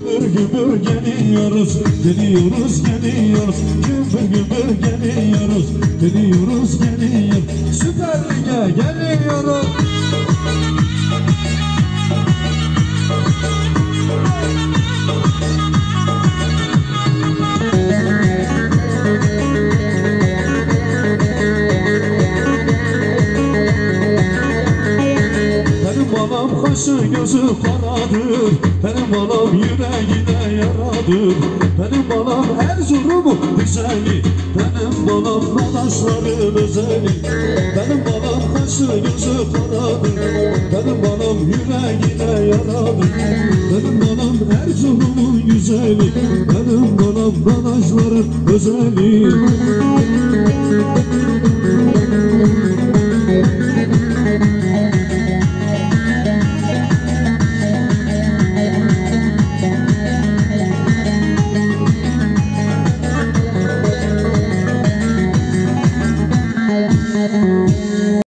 Gümbür gümbür geliyoruz, geliyoruz, geliyoruz. Gümbür gümbür geliyoruz, geliyoruz, geliyoruz. Süper Lig'e geliyoruz. Kaşı gözü karadır, benim balam yüreğine yaradır. Benim balam Erzurum'un güzeli, benim balam Dadaşların özeli. Benim balam kaşı gözü karadır, benim balam yüreğine yaradır. Benim balam Erzurum'un güzeli, benim balam Dadaşların özeli.